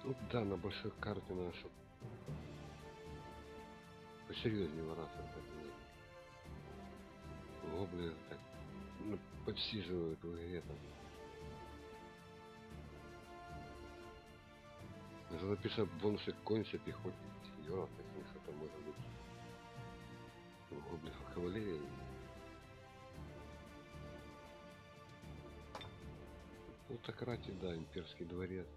Ну да, на большой карте надо, чтобы посерьезнее вораться так нет. Гоблины так ну, подсиживают в игре там. Записать бонусы кончат пехотных сеньоров, если что-то может быть. Гоблинов кавалерия. Плутократе, да, имперский дворец.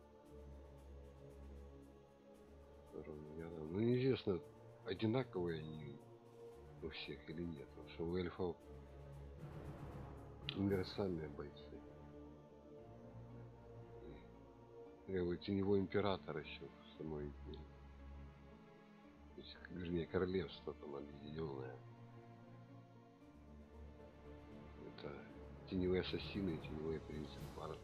Ну неизвестно, одинаковые они у всех или нет. Потому что у эльфов универсальные бойцы. И теневой император еще в самой империи. Вернее, королевство там объединенное. Это теневые ассасины и теневые принцы пары.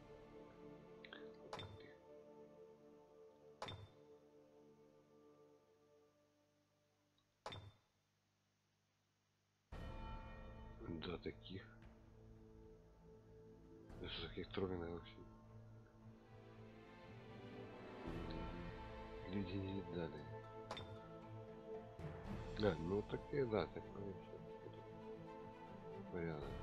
Да, таких. Даже таких троллинов вообще. Люди не видали. Да, ну такие, да, такое все. Порядок.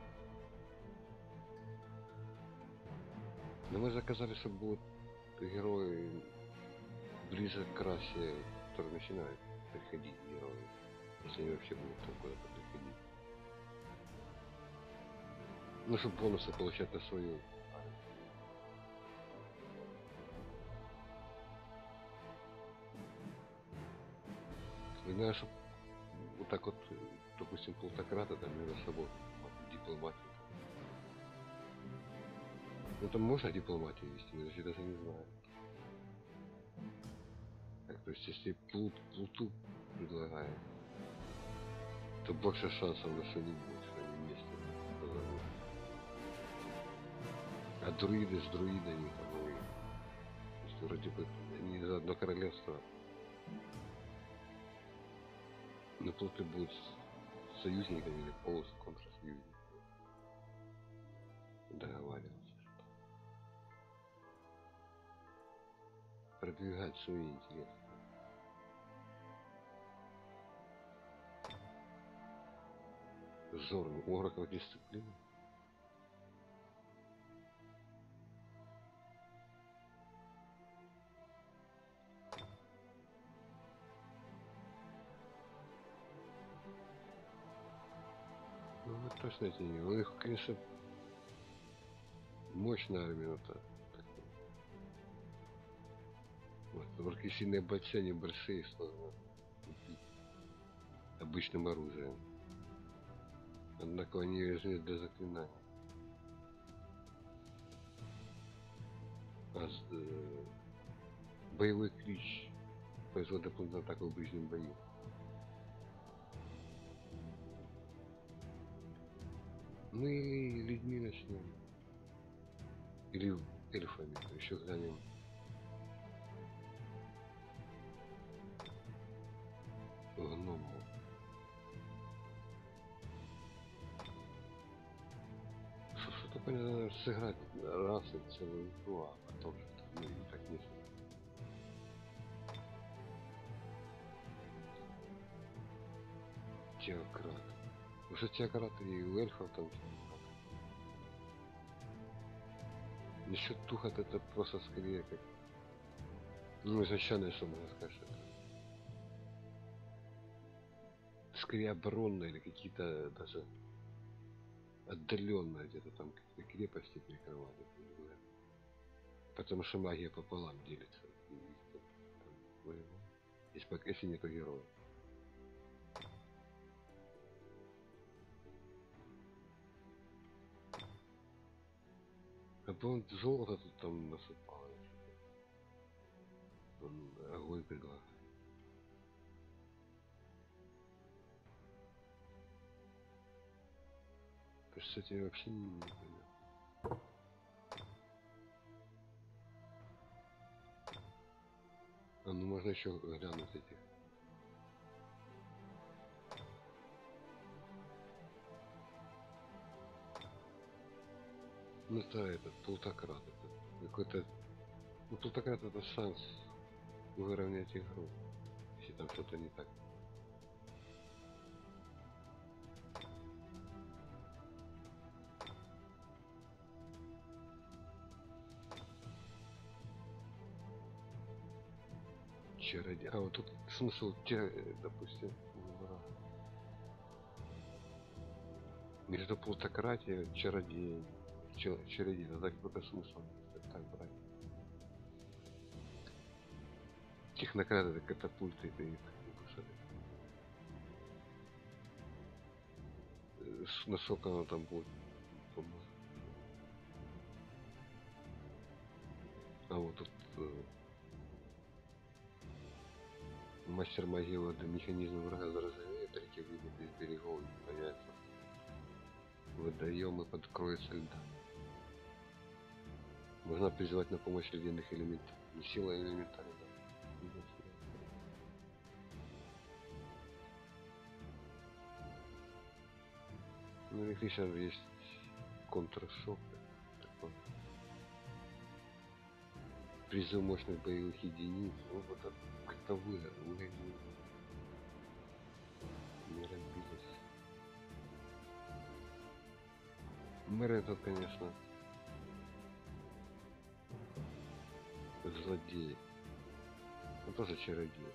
Но мы заказали, что будут герои ближе к расе, которые начинают приходить герои. Если они вообще будут там куда-то приходить. Ну, чтобы бонусы получать на свою. Знаю, что вот так вот, допустим, плутократы там между собой дипломатию. Ну там можно дипломатию вести, но я даже не знаю. Так, то есть если плуту предлагает, то больше шансов на что-нибудь, что они вместе позовут. А друиды с друидами там, ну, то есть вроде бы они за одно королевство. Но плуты будут с союзниками или контрсоюзниками договариваться. Продвигать свои интересы. Зор, уроков дисциплины. Ну, вот точно эти не. У них, конечно, мощная армия, но так. Вот, только сильные бойцы, они большие, сложно убить обычным оружием. Однако они нужны для заклинаний. А боевой клич производит дополнительную атаку в ближнем бою. Ну или людьми начнем. Или эльфами. Еще глянем. Гному. Что-то понятно, сыграть раз и целую игру, а потом что-то ну, и так не знаю. Теократ. Уже теократ и у эльфов там теократ. Насчет тухот это просто скорее как ну изначально что можно сказать, что это скорее оборонные или какие-то даже отдаленно где-то там какие-то крепости перекрывали. Потому что магия пополам делится. Там, если нету героя. А по золото тут там насыпало. Он огонь предлагает. То есть с этим вообще не понятно. А ну можно еще глянуть этих. Ну это этот плутократ, это какой-то Ну тут такая это шанс выровнять игру, если там что-то не так. Чародей. А вот тут смысл, допустим, между плутократией, чародей, чародей, тогда какой-то смысл так брать. Технократ это катапульты, это не так не посадят. Насколько оно там будет, по-моему. А вот тут мастер могилы до механизма врага заржавеет, реки выйдут из берегов и появятся водоемы под кроется льда. Можно призывать на помощь ледяных элементов. Не сила элементария, да. Ну, у них сейчас есть контршок. Такой. Призыв мощных боевых единиц. Ну, вот это как-то вы не разбились. Мэр этот, конечно, злодей. Он тоже чародей.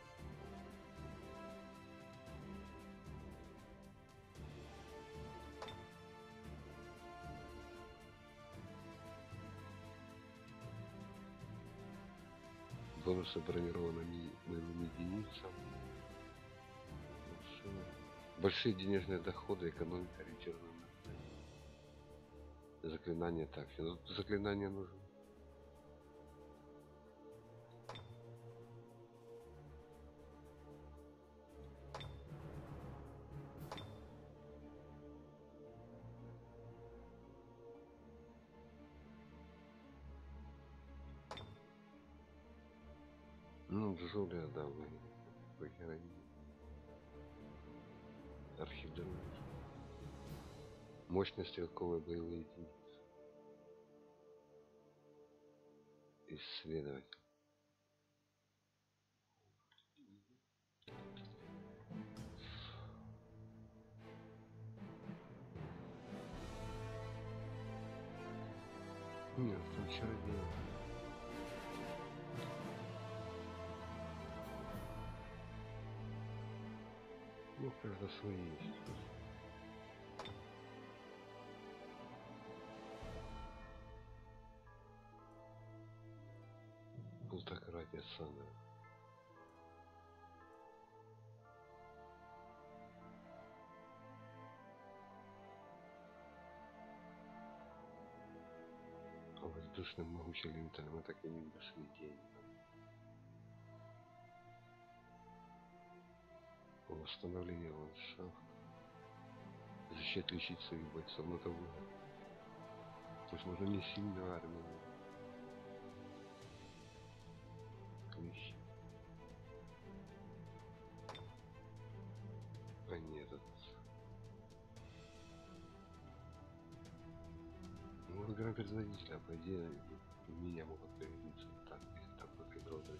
Бонусы бронированными боевым единицам. Большие денежные доходы, экономика ориентирована на заклинание. Так, все, тут заклинание нужно. Ну, Джулия, да, вы героиня. Архидруид. Мощные стрелковые боевые единицы. Исследователь. Нет, там чародей. Ну, каждый свои есть. Плутократия самая. А воздушным могучим элементарем мы так и не дошли день. Восстановление ландшафта. Защищать, лечить своих бойцов. Ну, это выгодно. То есть можно не сильную армию. Клещи. А нет, это... Мы выбираем производителя, по идее, меня могут появиться так, если так вот гидроды.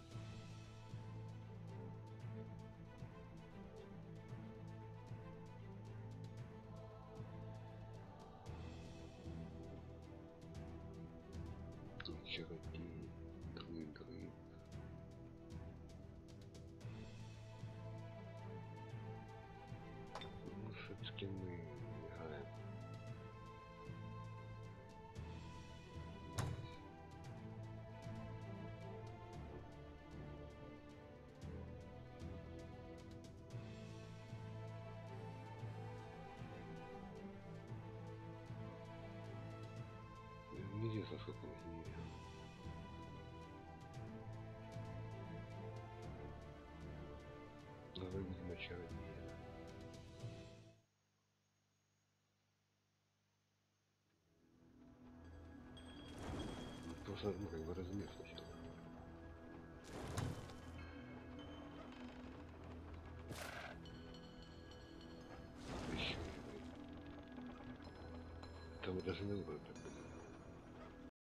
Чародей, друид. Ну, все-таки мы играем. Неизвестно, сколько мы генерируем. Надо, видимо, чародея. Просто, ну, как бы размер сначала. Еще. Там мы даже не выбрали.